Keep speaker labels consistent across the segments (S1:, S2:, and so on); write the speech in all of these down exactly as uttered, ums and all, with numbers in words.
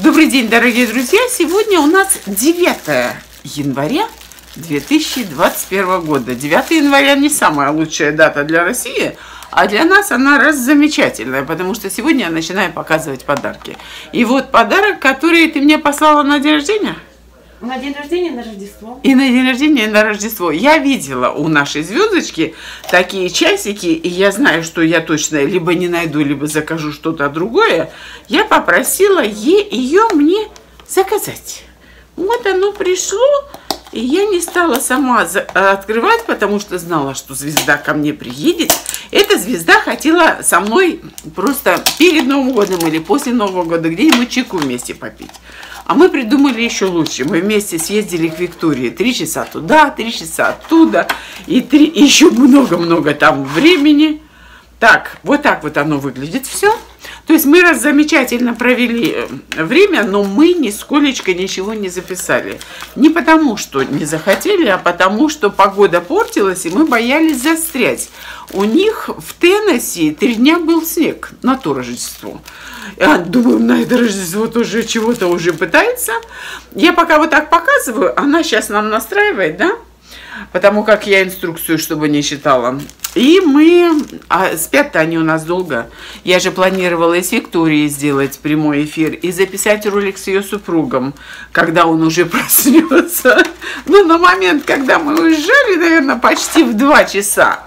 S1: Добрый день, дорогие друзья! Сегодня у нас девятое января две тысячи двадцать первого года. девятое января не самая лучшая дата для России, а для нас она раз замечательная, потому что сегодня я начинаю показывать подарки. И вот подарок, который ты мне послала на день рождения.
S2: На день рождения, на Рождество.
S1: И на день рождения, и на Рождество. Я видела у нашей звездочки такие часики, и я знаю, что я точно либо не найду, либо закажу что-то другое. Я попросила ее мне заказать. Вот оно пришло, и я не стала сама открывать, потому что знала, что звезда ко мне приедет. Эта звезда хотела со мной просто перед Новым годом или после Нового года где-нибудь чайку вместе попить. А мы придумали еще лучше. Мы вместе съездили к Виктории. Три часа туда, три часа оттуда. И три, еще много-много там времени. Так, вот так вот оно выглядит все. То есть мы раз замечательно провели время, но мы нисколечко ничего не записали. Не потому, что не захотели, а потому, что погода портилась, и мы боялись застрять. У них в Теннесси три дня был снег на то Рождество. Я думаю, на это Рождество тоже чего-то уже пытается. Я пока вот так показываю, она сейчас нам настраивает, да? Потому как я инструкцию, чтобы не читала. И мы... А спят-то они у нас долго. Я же планировала и с Викторией сделать прямой эфир и записать ролик с ее супругом, когда он уже проснется. Ну, на момент, когда мы уезжали, наверное, почти в два часа.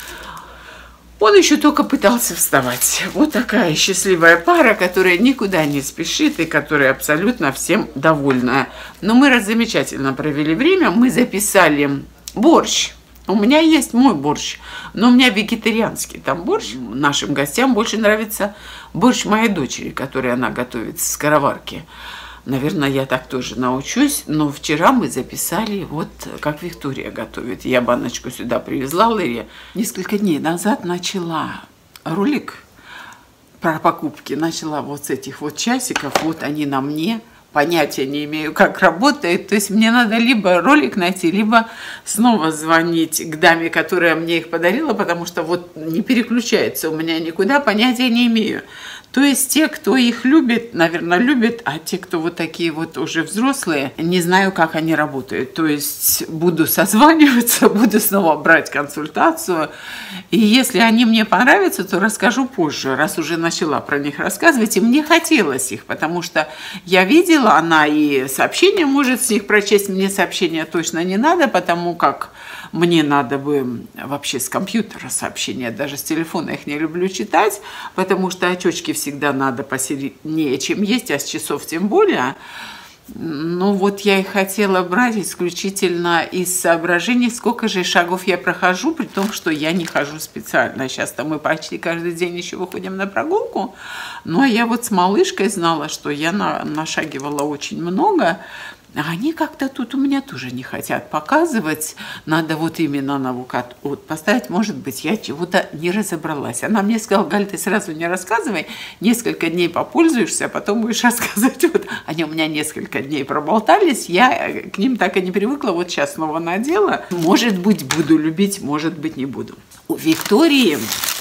S1: Он еще только пытался вставать. Вот такая счастливая пара, которая никуда не спешит и которая абсолютно всем довольна. Но мы раз замечательно провели время. Мы записали борщ. У меня есть мой борщ, но у меня вегетарианский там борщ. Нашим гостям больше нравится борщ моей дочери, который она готовит с скороварки. Наверное, я так тоже научусь, но вчера мы записали, вот как Виктория готовит. Я баночку сюда привезла, Лэри. Несколько дней назад начала ролик про покупки, начала вот с этих вот часиков, вот они на мне. Понятия не имею, как работает. То есть мне надо либо ролик найти, либо снова звонить к даме, которая мне их подарила, потому что вот не переключается у меня никуда, понятия не имею. То есть те, кто их любит, наверное, любят, а те, кто вот такие вот уже взрослые, не знаю, как они работают. То есть буду созваниваться, буду снова брать консультацию. И если они мне понравятся, то расскажу позже, раз уже начала про них рассказывать. И мне хотелось их, потому что я видела, она и сообщения может с них прочесть. Мне сообщения точно не надо, потому как мне надо бы вообще с компьютера сообщения, даже с телефона их не люблю читать, потому что очечки всегда надо посильнее, чем есть, а с часов тем более. Ну вот я и хотела брать исключительно из соображений, сколько же шагов я прохожу, при том, что я не хожу специально. Сейчас-то мы почти каждый день еще выходим на прогулку, но я вот с малышкой знала, что я на, нашагивала очень много. А они как-то тут у меня тоже не хотят показывать. Надо вот именно на авокадо вот поставить. Может быть, я чего-то не разобралась. Она мне сказала: Галь, ты сразу не рассказывай. Несколько дней попользуешься, а потом будешь рассказывать. Вот они у меня несколько дней проболтались. Я к ним так и не привыкла. Вот сейчас снова надела. Может быть, буду любить, может быть, не буду. У Виктории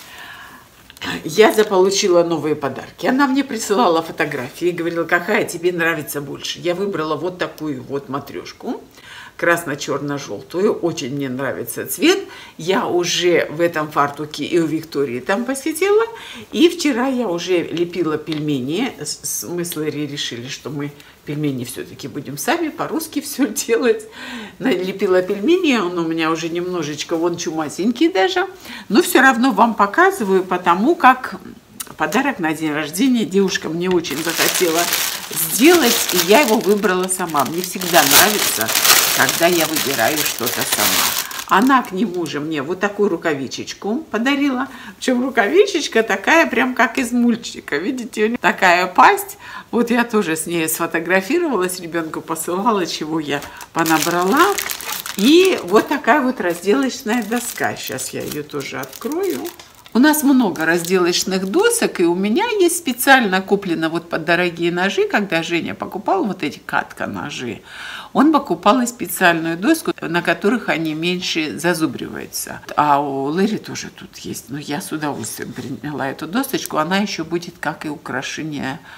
S1: я заполучила новые подарки. Она мне присылала фотографии и говорила: какая тебе нравится больше. Я выбрала вот такую вот матрешку, красно-черно-желтую. Очень мне нравится цвет. Я уже в этом фартуке и у Виктории там посидела. И вчера я уже лепила пельмени. Мы с Лэри решили, что мы пельмени все-таки будем сами по-русски все делать. Налепила пельмени, он у меня уже немножечко вон чумасенький даже. Но все равно вам показываю, потому как подарок на день рождения девушка мне очень захотела сделать, и я его выбрала сама. Мне всегда нравится, когда я выбираю что-то сама. Она к нему же мне вот такую рукавичечку подарила. Причем рукавичечка такая, прям как из мультика. Видите, у нее такая пасть. Вот я тоже с ней сфотографировалась, ребенку посылала, чего я понабрала. И вот такая вот разделочная доска. Сейчас я ее тоже открою. У нас много разделочных досок, и у меня есть специально куплено вот под дорогие ножи, когда Женя покупал вот эти катка-ножи, он покупал и специальную доску, на которых они меньше зазубриваются. А у Лэри тоже тут есть, но я с удовольствием приняла эту досочку, она еще будет как и украшение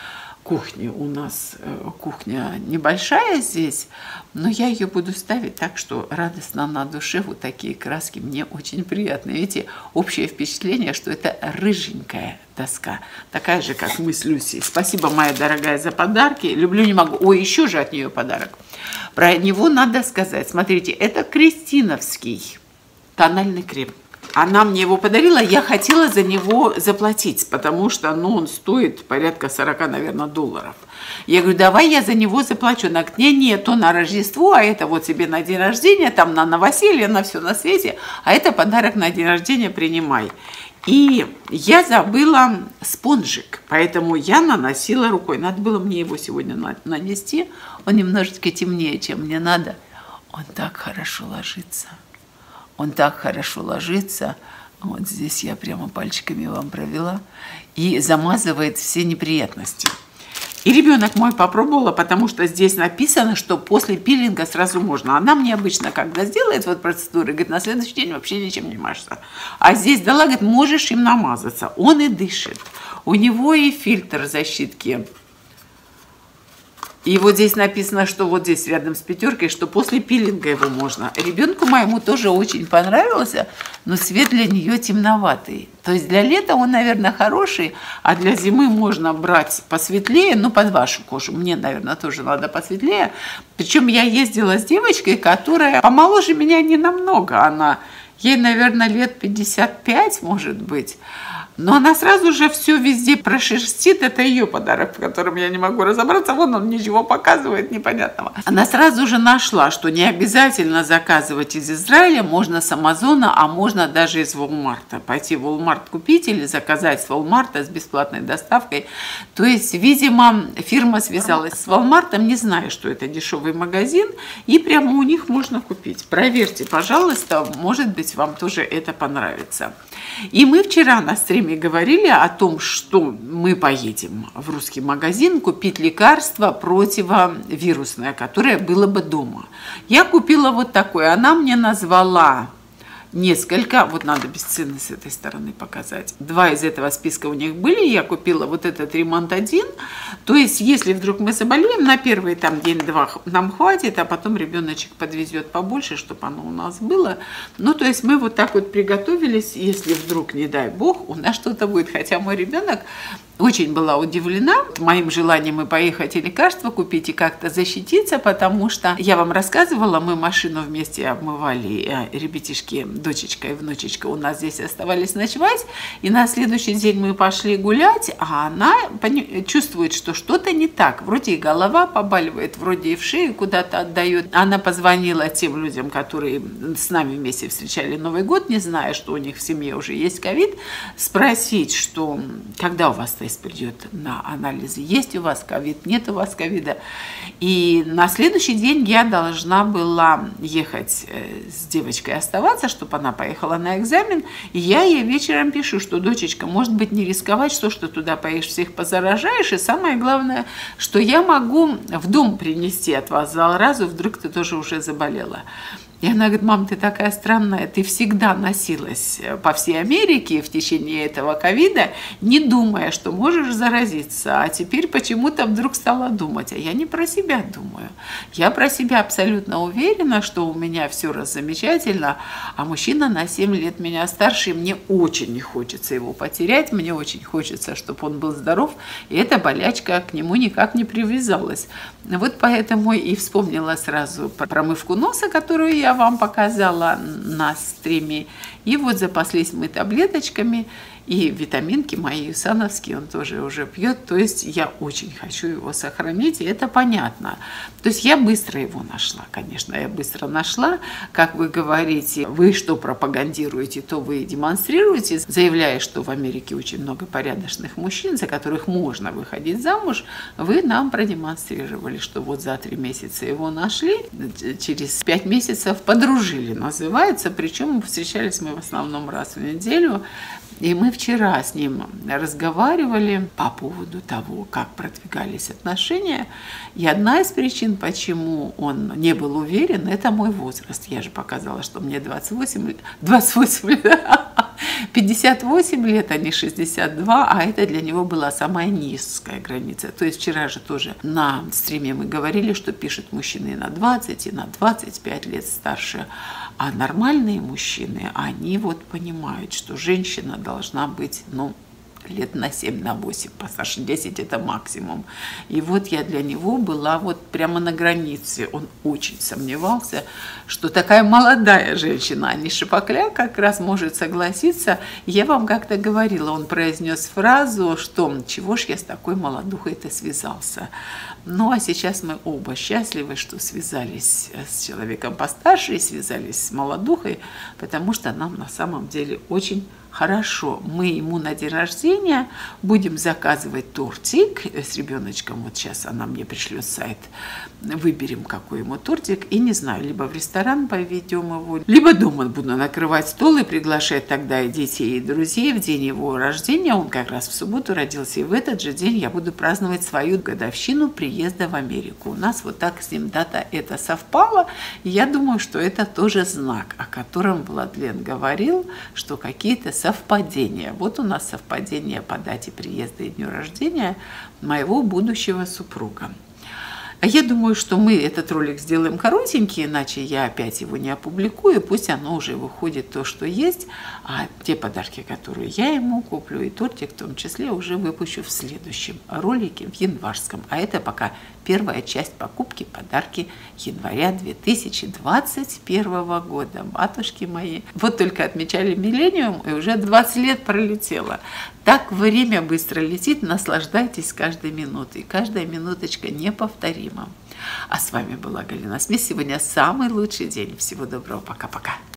S1: кухни. У нас кухня небольшая здесь, но я ее буду ставить так, что радостно на душе. Вот такие краски мне очень приятны. Видите, общее впечатление, что это рыженькая доска, такая же, как мы с Люсей. Спасибо, моя дорогая, за подарки. Люблю, не могу. Ой, еще же от нее подарок. Про него надо сказать. Смотрите, это Кристиновский тональный крем. Она мне его подарила, я хотела за него заплатить, потому что ну, он стоит порядка сорока, наверное, долларов. Я говорю, давай я за него заплачу. Она говорит, нет, нет, то на Рождество, а это вот тебе на день рождения, там на новоселье, на все на свете, а это подарок на день рождения, принимай. И я забыла спонжик, поэтому я наносила рукой. Надо было мне его сегодня нанести, он немножечко темнее, чем мне надо. Он так хорошо ложится. Он так хорошо ложится, вот здесь я прямо пальчиками вам провела, и замазывает все неприятности. И ребенок мой попробовала, потому что здесь написано, что после пилинга сразу можно. Она мне обычно, когда сделает вот процедуру, говорит, на следующий день вообще ничем не мажется. А здесь дала, говорит, можешь им намазаться. Он и дышит. У него и фильтр защитки. И вот здесь написано, что вот здесь рядом с пятеркой, что после пилинга его можно. Ребенку моему тоже очень понравился, но цвет для нее темноватый. То есть для лета он, наверное, хороший, а для зимы можно брать посветлее, ну, под вашу кожу. Мне, наверное, тоже надо посветлее. Причем я ездила с девочкой, которая помоложе меня не намного. Она, ей, наверное, лет пятьдесят пять, может быть. Но она сразу же все везде прошерстит. Это ее подарок, в котором я не могу разобраться. Вон он ничего показывает непонятного. Она сразу же нашла, что не обязательно заказывать из Израиля. Можно с Амазона, а можно даже из Walmart. Пойти в Walmart купить или заказать с Walmart с бесплатной доставкой. То есть, видимо, фирма связалась с Walmart. Не знаю, что это дешевый магазин. И прямо у них можно купить. Проверьте, пожалуйста. Может быть, вам тоже это понравится. И мы вчера на стриме говорили о том, что мы поедем в русский магазин купить лекарство противовирусное, которое было бы дома. Я купила вот такое. Она мне назвала несколько, вот надо без цены с этой стороны показать. Два из этого списка у них были, я купила вот этот ремонт один. То есть, если вдруг мы заболеем, на первый там день-два нам хватит, а потом ребеночек подвезет побольше, чтобы оно у нас было. Ну, то есть, мы вот так вот приготовились, если вдруг, не дай бог, у нас что-то будет. Хотя мой ребенок очень была удивлена моим желанием и поехать и лекарства купить, и как-то защититься, потому что я вам рассказывала, мы машину вместе обмывали, ребятишки, дочечка и внучечка у нас здесь оставались ночевать, и на следующий день мы пошли гулять, а она чувствует, что что-то не так. Вроде и голова побаливает, вроде и в шею куда-то отдает. Она позвонила тем людям, которые с нами вместе встречали Новый год, не зная, что у них в семье уже есть ковид, спросить, что когда у вас тест придет на анализы, есть у вас ковид, нет у вас ковида. И на следующий день я должна была ехать с девочкой оставаться, чтобы она поехала на экзамен. И я ей вечером пишу, что, дочечка, может быть, не рисковать, что, что туда поедешь, всех позаражаешь. И самое главное, что я могу в дом принести от вас заразу, вдруг ты тоже уже заболела. И она говорит, мам, ты такая странная, ты всегда носилась по всей Америке в течение этого ковида, не думая, что можешь заразиться, а теперь почему-то вдруг стала думать. А я не про себя думаю. Я про себя абсолютно уверена, что у меня все раз замечательно, а мужчина на семь лет меня старше, и мне очень не хочется его потерять, мне очень хочется, чтобы он был здоров, и эта болячка к нему никак не привязалась. Вот поэтому и вспомнила сразу про промывку носа, которую я вам показала на стриме. И вот запаслись мы таблеточками. И витаминки мои, юсановские, он тоже уже пьет. То есть я очень хочу его сохранить, и это понятно. То есть я быстро его нашла, конечно, я быстро нашла. Как вы говорите, вы что пропагандируете, то вы демонстрируете, заявляя, что в Америке очень много порядочных мужчин, за которых можно выходить замуж. Вы нам продемонстрировали, что вот за три месяца его нашли, через пять месяцев подружили, называется. Причем встречались мы в основном раз в неделю. И мы вчера с ним разговаривали по поводу того, как продвигались отношения. И одна из причин, почему он не был уверен, это мой возраст. Я же показала, что мне двадцать восемь лет. двадцать восемь лет.
S3: пятьдесят восемь лет, а не шестьдесят два, а это для него была самая низкая граница. То есть вчера же тоже на стриме мы говорили, что пишут мужчины на двадцать и на двадцать пять лет старше, а нормальные мужчины, они вот понимают, что женщина должна быть, ну, лет на семь, на восемь, постарше, десять это максимум. И вот я для него была вот прямо на границе. Он очень сомневался, что такая молодая женщина, а не шапокля, как раз может согласиться. Я вам как-то говорила, он произнес фразу, что чего ж я с такой молодухой-то связался. Ну, а сейчас мы оба счастливы, что связались с человеком постарше и связались с молодухой, потому что нам на самом деле очень хорошо. Мы ему на день рождения будем заказывать тортик с ребеночком. Вот сейчас она мне пришлет сайт. Выберем, какой ему тортик. И не знаю, либо в ресторан поведем его, либо дома буду накрывать стол и приглашать тогда и детей, и друзей в день его рождения. Он как раз в субботу родился. И в этот же день я буду праздновать свою годовщину приезда в Америку. У нас вот так с ним дата это совпала. И я думаю, что это тоже знак, о котором Владлен говорил, что какие-то совпадения. Вот у нас совпадение по дате приезда и дню рождения моего будущего супруга. А я думаю, что мы этот ролик сделаем коротенький, иначе я опять его не опубликую. Пусть оно уже выходит то, что есть. А те подарки, которые я ему куплю, и тортик в том числе, уже выпущу в следующем ролике, в январском. А это пока первая часть покупки, подарки января две тысячи двадцать первого года. Матушки мои. Вот только отмечали миллениум, и уже двадцать лет пролетело. Так время быстро летит, наслаждайтесь каждой минутой. Каждая минуточка неповторима. А с вами была Галина Смесь. Сегодня самый лучший день. Всего доброго. Пока-пока.